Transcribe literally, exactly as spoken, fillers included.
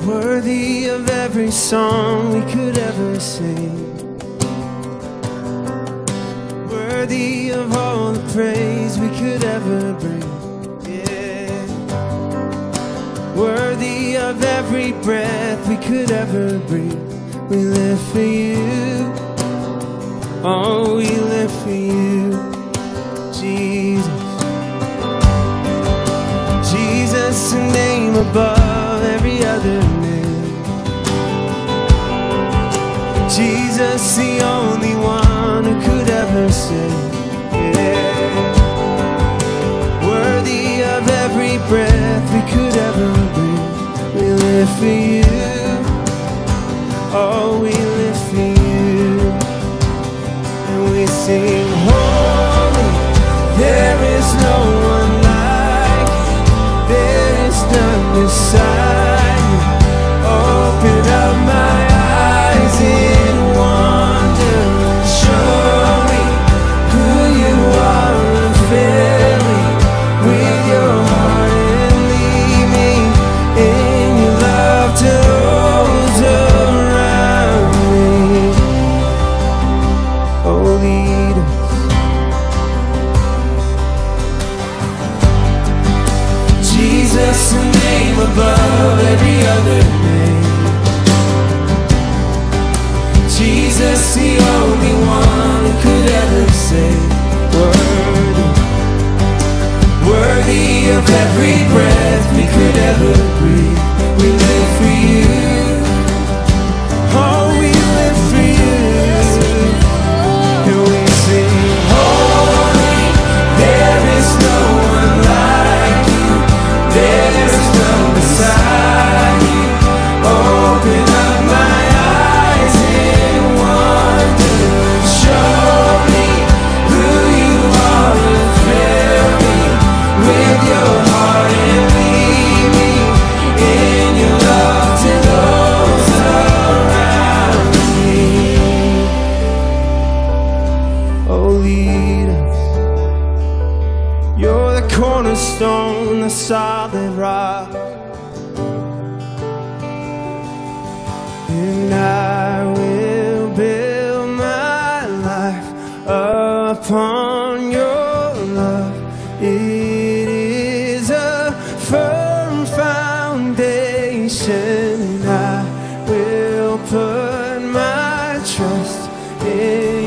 worthy of every song we could ever sing, worthy of all the praise we could ever bring. Yeah, worthy of every breath we could ever breathe. We live for you. Oh, we live for you, Jesus. Jesus, a name above every other name. Jesus, the only one who could ever save. Yeah. Worthy of every breath we could ever breathe. We live for you. Oh, we live for you. And we sing, holy, there is no one like you. There is none beside you. Open up my eyes in wonder. Show me who you are and fill me with your heart and lead me in your love to those around me. Oh, lead us. Jesus, a name above every other name. Jesus, the only one who could ever save. Worthy, worthy of every breath we could ever breathe. We live for you. Oh, we live for you. And we sing, holy, there is no one like you. There is none beside you. Open up my eyes in wonder. Show me who you are and fill me with your heart and lead me in your love to those around me. Oh, lead us. You're the cornerstone, the solid rock, and I will build my life upon your love. It is a firm foundation, and I will put my trust in